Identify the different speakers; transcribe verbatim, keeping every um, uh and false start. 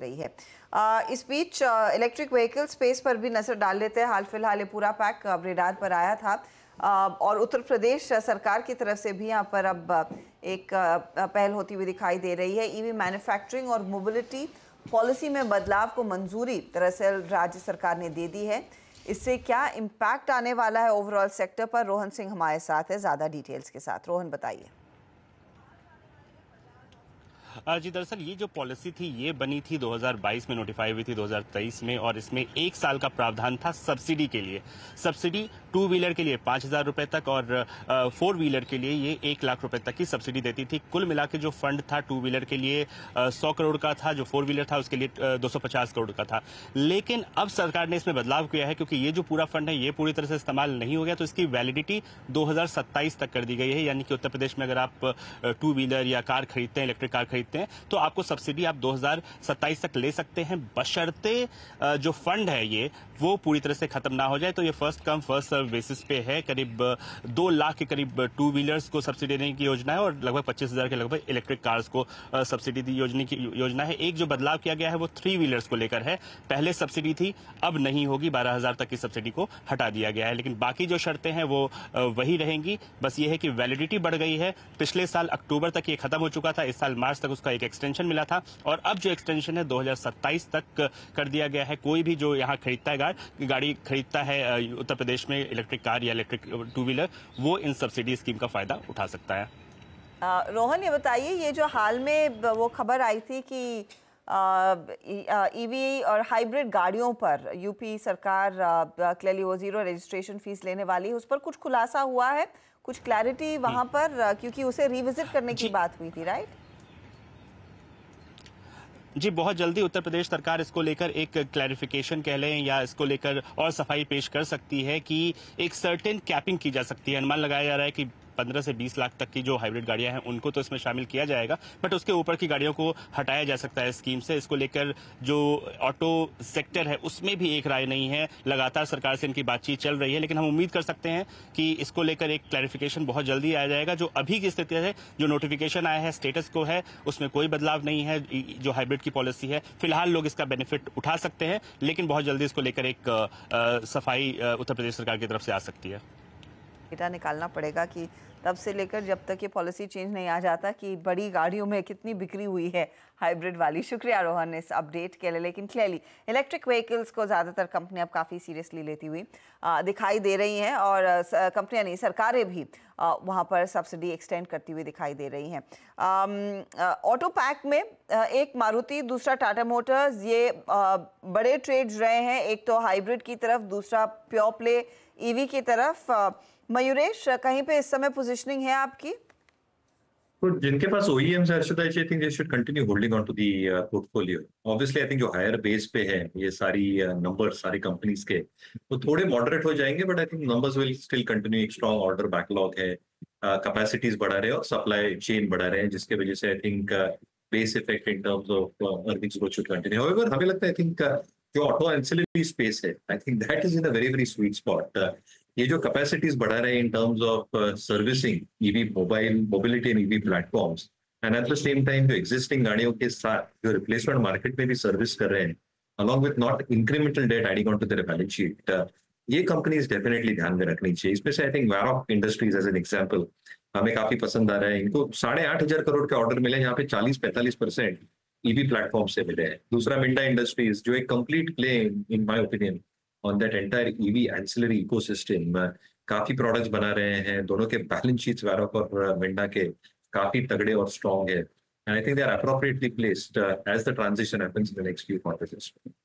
Speaker 1: रही है। आ, इस बीच इलेक्ट्रिक व्हीकल स्पेस पर भी नजर डाल लेते हैं। हाल फिलहाल ये पूरा पैक रेडार पर आया था आ, और उत्तर प्रदेश सरकार की तरफ से भी यहाँ पर अब एक आ, पहल होती हुई दिखाई दे रही है। ईवी मैन्युफैक्चरिंग और मोबिलिटी पॉलिसी में बदलाव को मंजूरी दरअसल राज्य सरकार ने दे दी है। इससे क्या इम्पैक्ट आने वाला है ओवरऑल सेक्टर पर, रोहन सिंह हमारे साथ है ज्यादा डिटेल्स के साथ। रोहन बताइए।
Speaker 2: जी दरअसल ये जो पॉलिसी थी ये बनी थी दो हज़ार बाईस में, नोटिफाई हुई थी दो हज़ार तेईस में, और इसमें एक साल का प्रावधान था सब्सिडी के लिए। सब्सिडी टू व्हीलर के लिए पाँच हजार रुपए तक और फोर व्हीलर के लिए ये एक लाख रुपए तक की सब्सिडी देती थी। कुल मिला के जो फंड था टू व्हीलर के लिए सौ करोड़ का था, जो फोर व्हीलर था उसके लिए दो सौ पचास करोड़ का था। लेकिन अब सरकार ने इसमें बदलाव किया है, क्योंकि ये जो पूरा फंड है ये पूरी तरह से इस्तेमाल नहीं हो गया, तो इसकी वैलिडिटी दो हज़ार सत्ताईस तक कर दी गई है। यानी कि उत्तर प्रदेश में अगर आप टू व्हीलर या कार खरीदते हैं, इलेक्ट्रिक कार खरीदते हैं, तो आपको सब्सिडी आप दो हज़ार सत्ताईस तक ले सकते हैं, बशर्ते जो फंड है ये वो पूरी तरह से खत्म ना हो जाए। तो ये first come first serve basis पे है। करीब दो लाख के करीब टू व्हीलर्स को सब्सिडी देने की योजना है और लगभग पच्चीस हजार के लगभग इलेक्ट्रिक कार्स को सब्सिडी दी योजना की योजना है। एक जो बदलाव किया गया है वो थ्री व्हीलर्स को लेकर है। पहले सब्सिडी थी, अब नहीं होगी, बारह हजार तक की सब्सिडी को हटा दिया गया है। लेकिन बाकी जो शर्तें हैं वो वही रहेंगी। बस ये है कि वैलिडिटी बढ़ गई है। पिछले साल अक्टूबर तक ये खत्म हो चुका था, इस साल मार्च तक उसका एक एक्सटेंशन मिला था और अब जो एक्सटेंशन है दो हज़ार सत्ताईस तक कर दिया गया है। कोई भी जो यहाँ खरीदता है गाड़ी गाड़ी खरीदता है उत्तर प्रदेश में इलेक्ट्रिक कार या इलेक्ट्रिक टू व्हीलर, वो इन सब्सिडी स्कीम का फायदा उठा सकता है।
Speaker 1: आ, रोहन ये बताइए, ये जो हाल में वो खबर आई थी कि ईवी और हाइब्रिड गाड़ियों पर यूपी सरकार क्लियरली वो जीरो रजिस्ट्रेशन फीस लेने वाली है, उस पर कुछ खुलासा हुआ है, कुछ क्लैरिटी वहां पर, क्योंकि उसे रिविजिट करने की बात हुई थी, राइट?
Speaker 2: जी बहुत जल्दी उत्तर प्रदेश सरकार इसको लेकर एक क्लैरिफिकेशन कह लें या इसको लेकर और सफाई पेश कर सकती है कि एक सर्टेन कैपिंग की जा सकती है। अनुमान लगाया जा रहा है कि पंद्रह से बीस लाख तक की जो हाइब्रिड गाड़ियां हैं उनको तो इसमें शामिल किया जाएगा, बट उसके ऊपर की गाड़ियों को हटाया जा सकता है स्कीम से। इसको लेकर जो ऑटो सेक्टर है उसमें भी एक राय नहीं है। लगातार सरकार से इनकी बातचीत चल रही है, लेकिन हम उम्मीद कर सकते हैं कि इसको लेकर एक क्लैरिफिकेशन बहुत जल्दी आ जाएगा। जो अभी की स्थिति है, जो नोटिफिकेशन आया है, स्टेटस को है, उसमें कोई बदलाव नहीं है। जो हाइब्रिड की पॉलिसी है फिलहाल लोग इसका बेनिफिट उठा सकते हैं, लेकिन बहुत जल्दी इसको लेकर एक आ, आ, सफाई उत्तर प्रदेश सरकार की तरफ से आ सकती है।
Speaker 1: डेटा निकालना पड़ेगा कि तब से लेकर जब तक ये पॉलिसी चेंज नहीं आ जाता कि बड़ी गाड़ियों में कितनी बिक्री हुई है हाइब्रिड वाली। शुक्रिया रोहन इस अपडेट के लिए। लेकिन क्लियरली इलेक्ट्रिक व्हीकल्स को ज़्यादातर कंपनियां अब काफ़ी सीरियसली लेती हुई आ, दिखाई दे रही हैं और कंपनियां नहीं, सरकारें भी वहाँ पर सब्सिडी एक्सटेंड करती हुई दिखाई दे रही हैं। ऑटो पैक में आ, एक मारुति, दूसरा टाटा मोटर्स, ये आ, बड़े ट्रेड्स रहे हैं, एक तो हाइब्रिड की तरफ, दूसरा प्योर प्ले ईवी की तरफ। आ, मयूरेश, कहीं पे इस समय पोजीशनिंग है आपकी?
Speaker 3: तो जिनके पास O E Ms है, Arshita, I think they should continue holding on to the uh, portfolio. Obviously, I think जो हायर बेस पे है ये सारी नंबर्स uh, सारी कंपनीज के, वो थोड़े मॉडरेट हो जाएंगे, but I think numbers will still continue. एक स्ट्रॉन्ग ऑर्डर बैकलॉग है, कैपेसिटीज uh, बढ़ा रहे हैं और सप्लाई चेन बढ़ा रहे हैं, जिसके वजह से I think base effect in terms of earnings growth should continue. However हमें लगता है आई थिंक जो ऑटो एंसिलरी स्पेस है, I think that is in a very very sweet spot. ये जो कैपेसिटीज बढ़ा रहे हैं in terms of servicing EV mobile mobility and EV platforms, and at the same time जो existing गाड़ियों के साथ जो रिप्लेसमेंट मार्केट में भी सर्विस कर रहे हैं, along with not incremental debt adding on to their balance sheet, ये कंपनीज डेफिनेटली ध्यान में रखनी चाहिए। इसमें से I think Varroc industries as an example हमें काफी पसंद आ रहा है। इनको साढ़े आठ हजार करोड़ के ऑर्डर मिले, यहाँ पे चालीस पैंतालीस परसेंट ईवी प्लेटफॉर्म से मिले हैं। दूसरा मिंडा इंडस्ट्रीज, जो एक complete play in my opinion on that entire E V ancillary ecosystem, uh, काफी प्रोडक्ट्स बना रहे हैं। दोनों के बैलेंस शीट्स वैरॉक और मिंडा के काफी तगड़े और स्ट्रॉन्ग है, and I think they are appropriately placed as the transition happens in the next few quarters.